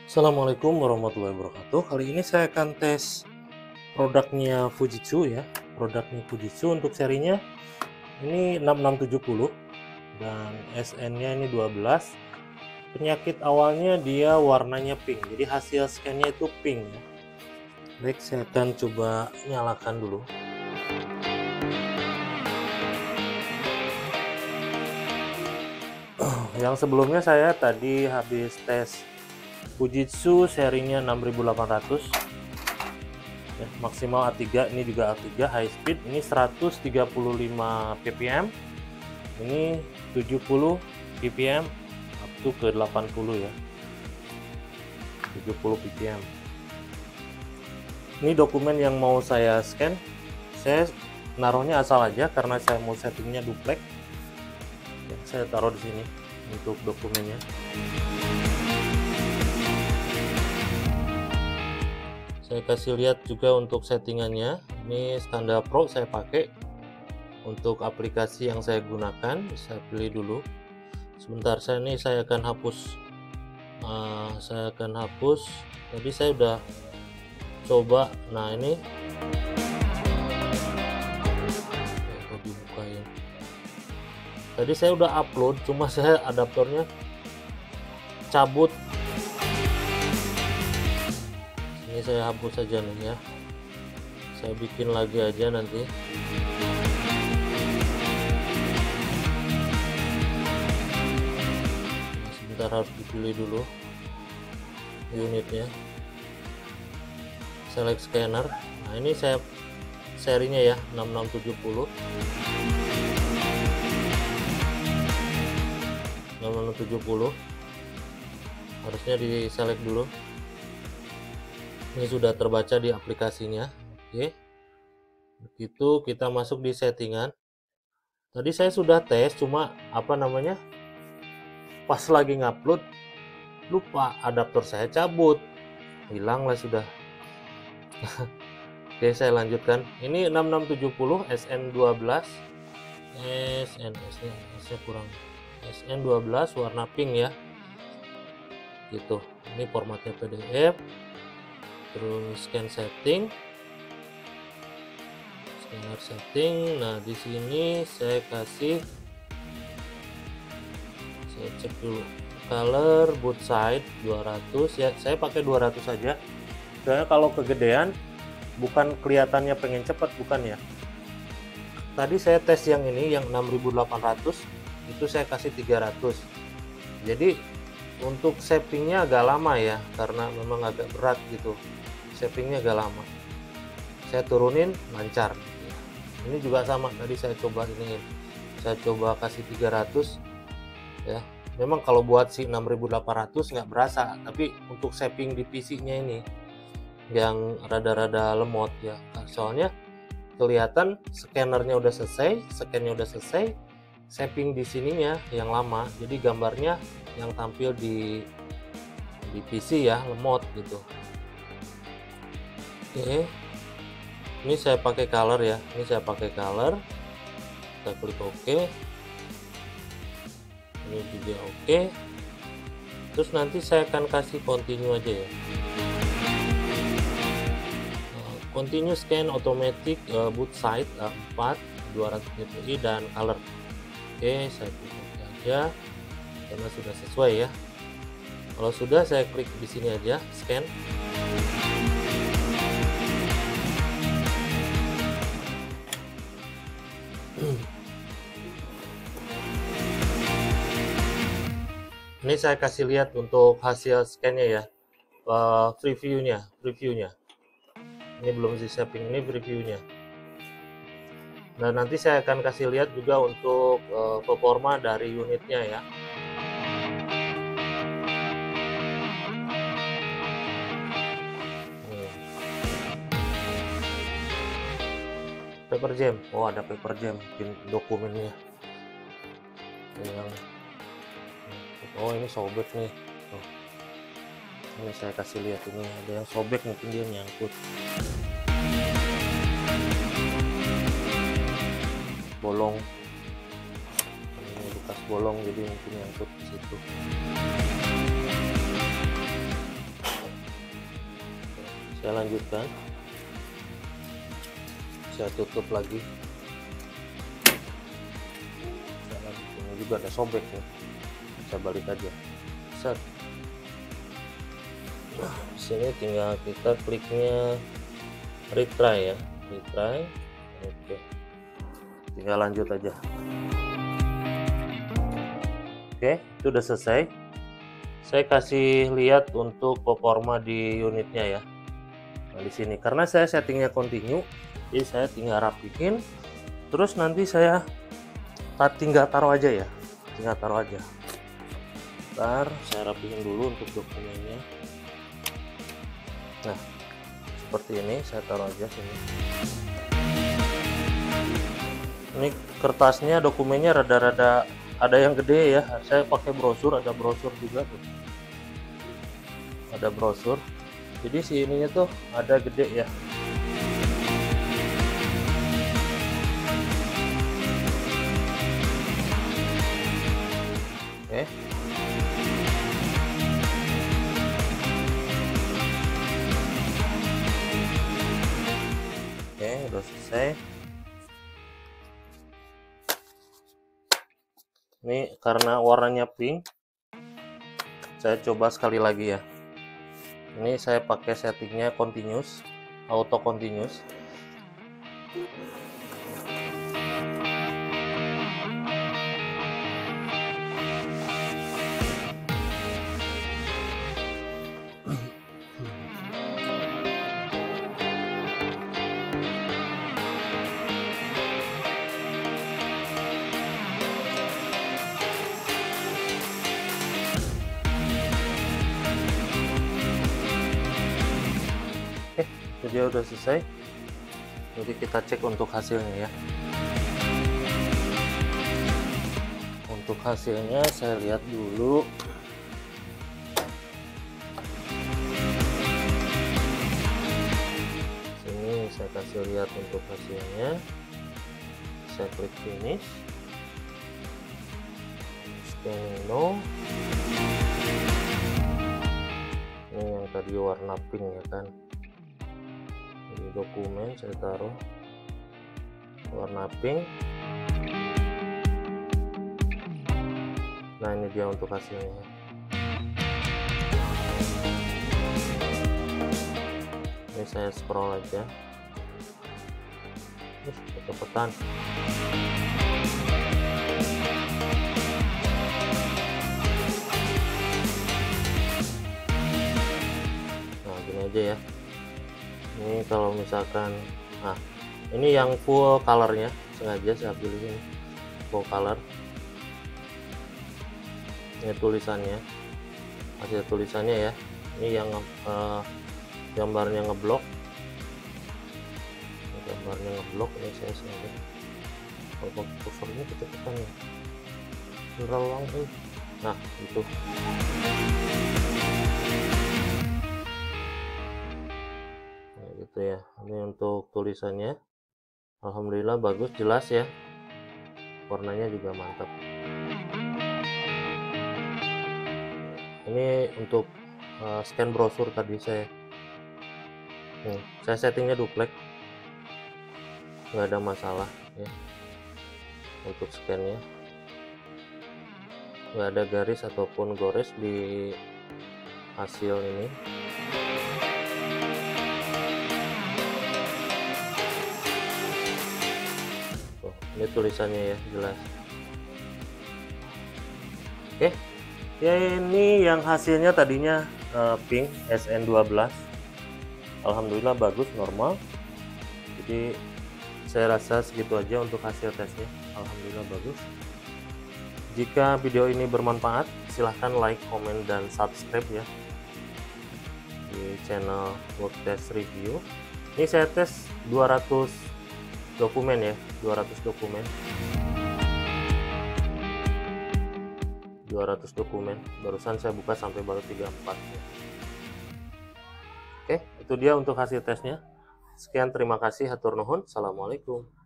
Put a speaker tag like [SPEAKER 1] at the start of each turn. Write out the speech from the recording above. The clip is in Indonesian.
[SPEAKER 1] Assalamualaikum warahmatullahi wabarakatuh. Kali ini saya akan tes produknya Fujitsu ya. Produknya Fujitsu untuk serinya ini 6670 dan SN-nya ini 12. Penyakit awalnya dia warnanya pink. Jadi hasil scan-nya itu pink ya. Baik, saya akan coba nyalakan dulu. Yang sebelumnya saya tadi habis tes Fujitsu serinya 6800 ya, maksimal A3, ini juga A3 high speed, ini 135 ppm, ini 70 ppm up to ke 80 ya, 70 ppm. Ini dokumen yang mau saya scan, saya naruhnya asal aja karena saya mau settingnya duplex ya, saya taruh di sini untuk dokumennya. Saya kasih lihat juga untuk settingannya. Ini standar pro saya pakai. Untuk aplikasi yang saya gunakan, saya pilih dulu. Sebentar, saya akan hapus. Tadi saya udah coba. Nah ini, dibukain. Tadi saya udah upload, cuma saya adaptornya cabut. Ini saya hapus saja nih ya, saya bikin lagi aja nanti. Sebentar, harus dipilih dulu unitnya, select scanner. Nah ini saya serinya ya 6670 harusnya di select dulu. Ini sudah terbaca di aplikasinya. Oke, begitu kita masuk di settingan. Tadi saya sudah tes, cuma pas lagi ngupload lupa adaptor saya cabut, hilang lah sudah. Oke, saya lanjutkan. Ini 6670 SN12 SN12 warna pink ya, gitu. Ini formatnya PDF. Terus scanner setting. Nah di sini saya cek dulu color boot side 200 ya, saya pakai 200 saja soalnya kalau kegedean bukan kelihatannya pengen cepat, bukan ya. Tadi saya tes yang ini yang 6800 itu saya kasih 300, jadi untuk shapingnya agak lama ya, karena memang agak berat gitu, shapingnya agak lama. Saya turunin lancar. Ini juga sama, tadi saya coba kasih 300 ya. Memang kalau buat si 6800 nggak berasa, tapi untuk shaping di PC-nya ini yang rada-rada lemot ya, soalnya kelihatan scannernya udah selesai, scan-nya udah selesai, shaping di sininya yang lama, jadi gambarnya yang tampil di PC ya lemot gitu. Oke, ini saya pakai color ya, kita klik OK, ini juga OK. Terus nanti saya akan kasih continue aja ya, continue scan automatic boot side 4 200 dpi dan color. Oke, saya klik OK aja karena sudah sesuai ya. Kalau sudah, saya klik di sini aja scan. Ini saya kasih lihat untuk hasil scan-nya ya, previewnya. Ini belum di shaping, ini previewnya. Dan nanti saya akan kasih lihat juga untuk performa dari unitnya ya. Paper jam, oh ada paper jam, bikin dokumennya. Oh ini sobek nih. Oh. Ini saya kasih lihat, ini ada yang sobek, mungkin dia nyangkut. Bolong. Ini bekas bolong jadi mungkin nyangkut di situ. Saya lanjutkan, saya tutup lagi. Ini juga ada sobek nih, saya balik aja. Set. Nah, sini tinggal kita kliknya retry ya, retry. Oke, tinggal lanjut aja. Oke, itu udah selesai. Saya kasih lihat untuk performa di unitnya ya. Nah, di sini karena saya settingnya continue, jadi saya tinggal rapihin, terus nanti saya tinggal taruh aja ya, tinggal taruh aja. Ntar saya rapihin dulu untuk dokumennya. Nah, seperti ini saya taruh aja sini. Ini kertasnya, dokumennya rada-rada ada yang gede ya. Saya pakai brosur, ada brosur juga tuh. Ada brosur. Jadi si ininya tuh ada gede ya. Oke. Oke, udah selesai. Ini karena warnanya pink, saya coba sekali lagi ya. Ini saya pakai settingnya continuous, auto continuous. Itu dia udah selesai. Jadi kita cek untuk hasilnya ya. Untuk hasilnya saya lihat dulu. Sini saya kasih lihat untuk hasilnya. Saya klik finish. Scanning no. Ini yang tadi warna pink ya kan. Di dokumen saya taruh warna pink. Nah, ini dia untuk hasilnya. Ini saya scroll aja. Cepetan. Nah, gini aja ya. Ini kalau misalkan, nah ini yang full colornya, sengaja saya pilih ini full color. Ini tulisannya, hasil tulisannya ya. Ini yang gambarnya ngeblok, gambarnya ngeblok. Ini saya sengaja kalau covernya kecepatan ya, terlalu langsung. Nah itu. Gitu ya. Ini untuk tulisannya, alhamdulillah bagus, jelas ya, warnanya juga mantap. Ini untuk scan brosur tadi saya settingnya duplex, nggak ada masalah ya. Untuk scannya nggak ada garis ataupun gores di hasil ini. Ini tulisannya ya, jelas. Oke ya, ini yang hasilnya tadinya pink SN12, alhamdulillah bagus, normal. Jadi saya rasa segitu aja untuk hasil tesnya, alhamdulillah bagus. Jika video ini bermanfaat, silahkan like, komen, dan subscribe ya di channel Worktest Review. Ini saya tes 200 dokumen ya, 200 dokumen. 200 dokumen, barusan saya buka sampai baru 34 ya. Oke, itu dia untuk hasil tesnya. Sekian, terima kasih, hatur nuhun, assalamualaikum.